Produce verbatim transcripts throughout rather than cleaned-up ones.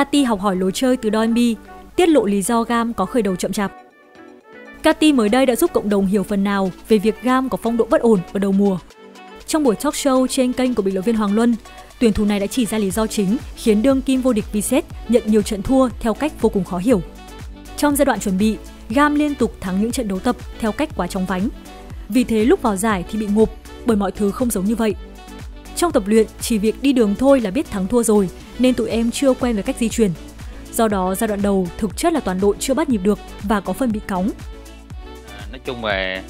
Katy học hỏi lối chơi từ Doinbi, tiết lộ lý do Gam có khởi đầu chậm chạp. Katy mới đây đã giúp cộng đồng hiểu phần nào về việc Gam có phong độ bất ổn ở đầu mùa. Trong buổi talk show trên kênh của bình luận viên Hoàng Luân, tuyển thủ này đã chỉ ra lý do chính khiến đương kim vô địch Vset nhận nhiều trận thua theo cách vô cùng khó hiểu. Trong giai đoạn chuẩn bị, Gam liên tục thắng những trận đấu tập theo cách quá chóng vánh. Vì thế lúc vào giải thì bị ngộp bởi mọi thứ không giống như vậy. Trong tập luyện, chỉ việc đi đường thôi là biết thắng thua rồi, nên tụi em chưa quen với cách di chuyển. Do đó, giai đoạn đầu thực chất là toàn đội chưa bắt nhịp được và có phần bị cóng. Nói chung là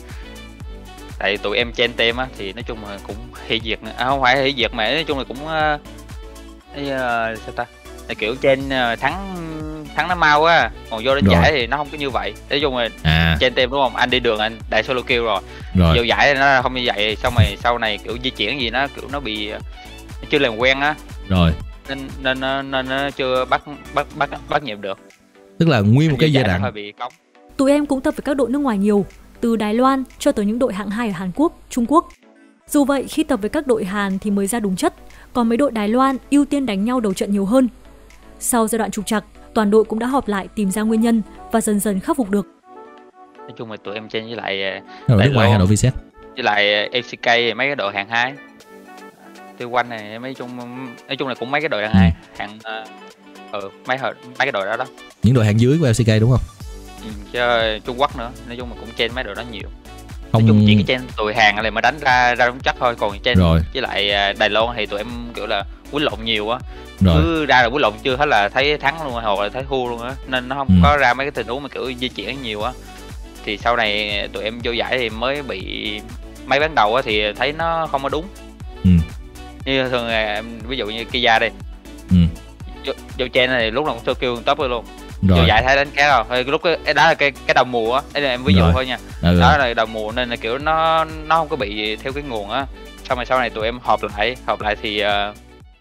tại tụi em trên team á thì nói chung là cũng hỷ diệt, à, không phải hỷ diệt mà nói chung là cũng uh, uh, sao ta, là kiểu trên uh, thắng thắng nó mau á, còn vô đến Rồi. giải thì nó không có như vậy. Nói chung là À, trên team đúng không, anh đi đường anh đại solo kill rồi, rồi. vô giải thì nó không như vậy, xong rồi sau này kiểu di chuyển gì nó kiểu nó bị nó chưa làm quen á, Rồi. nên nên nên, nên nó chưa bắt bắt bắt bắt nhịp được. Tức là nguyên một Vô cái giai giải nó đoạn. hơi bị cống. Tụi em cũng tập với các đội nước ngoài nhiều, từ Đài Loan cho tới những đội hạng hai ở Hàn Quốc, Trung Quốc. Dù vậy, khi tập với các đội Hàn thì mới ra đúng chất, còn mấy đội Đài Loan ưu tiên đánh nhau đầu trận nhiều hơn. Sau giai đoạn trục trặc, toàn đội cũng đã họp lại tìm ra nguyên nhân và dần dần khắc phục được. Nói chung là tụi em trên với lại Đội Đài nước ngoài hay Loan, đội Vset? với lại em xê ca mấy cái đội hạng hai, Tiêu Quanh này mấy chung nói chung là cũng mấy cái đội hạng Ừ. hai, hạng ờ ừ, mấy hồi mấy cái đội đó đó. Những đội hạng dưới của lờ xê ca đúng không? Ừ, chứ Trung Quốc nữa, nói chung là cũng trên mấy đội đó nhiều. Không. Nói chung chỉ cái trên tụi Hàn này mà đánh ra ra đúng chắc thôi, còn trên Rồi. với lại Đài Loan thì tụi em kiểu là quýnh lộn nhiều á, Rồi. cứ ra là quýnh lộn chưa hết là thấy thắng luôn hoặc là thấy thua luôn á, nên nó không Ừ. có ra mấy cái tình huống mà kiểu di chuyển nhiều á. Thì sau này tụi em vô giải thì mới bị mấy ván đầu á thì thấy nó không có đúng. Ừ. Như thường là em ví dụ như Kia đây, Ừ. vô, vô trên này lúc nào cũng solo kill top luôn. Rồi. Vô giải thấy đánh cá rồi, thôi lúc cái đó là cái cái đầu mùa á, đây là em ví dụ Rồi. thôi nha. Ừ. Đó là đầu mùa nên là kiểu nó nó không có bị theo cái nguồn á. Xong rồi sau này tụi em họp lại, họp lại thì uh,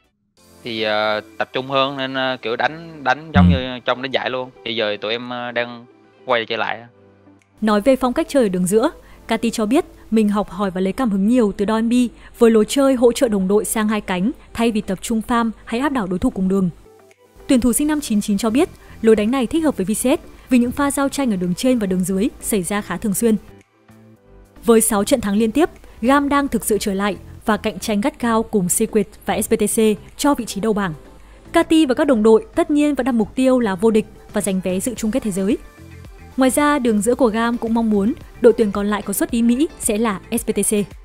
thì uh, tập trung hơn nên uh, kiểu đánh đánh giống Ừ. như trong đánh giải luôn. Thì giờ tụi em uh, đang quay trở lại. Nói về phong cách chơi ở đường giữa, Katy cho biết mình học hỏi và lấy cảm hứng nhiều từ Doinbi với lối chơi hỗ trợ đồng đội sang hai cánh thay vì tập trung farm hay áp đảo đối thủ cùng đường. Tuyển thủ sinh năm chín chín cho biết lối đánh này thích hợp với Vset vì những pha giao tranh ở đường trên và đường dưới xảy ra khá thường xuyên. Với sáu trận thắng liên tiếp, Gam đang thực sự trở lại và cạnh tranh gắt gao cùng Secret và ét pê tê xê cho vị trí đầu bảng. Katy và các đồng đội tất nhiên vẫn đặt mục tiêu là vô địch và giành vé dự chung kết thế giới. Ngoài ra, đường giữa của Gam cũng mong muốn đội tuyển còn lại có suất đi Mỹ sẽ là ét pê tê xê.